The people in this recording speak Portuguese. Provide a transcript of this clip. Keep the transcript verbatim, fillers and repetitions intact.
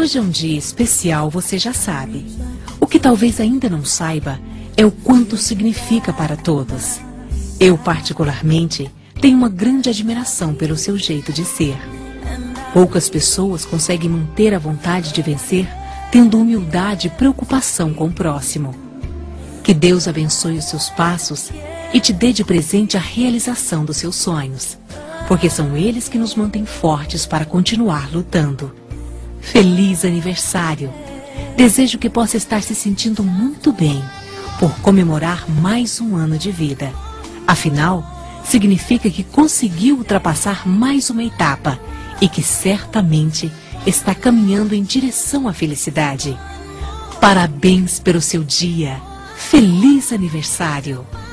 hoje é um dia especial, você já sabe. O que talvez ainda não saiba é o quanto significa para todos. Eu, particularmente, tenho uma grande admiração pelo seu jeito de ser. Poucas pessoas conseguem manter a vontade de vencer tendo humildade e preocupação com o próximo. Que Deus abençoe os seus passos e te dê de presente a realização dos seus sonhos, porque são eles que nos mantêm fortes para continuar lutando. Feliz aniversário! Desejo que possa estar se sentindo muito bem por comemorar mais um ano de vida. Afinal, significa que conseguiu ultrapassar mais uma etapa e que certamente está caminhando em direção à felicidade. Parabéns pelo seu dia! Feliz aniversário!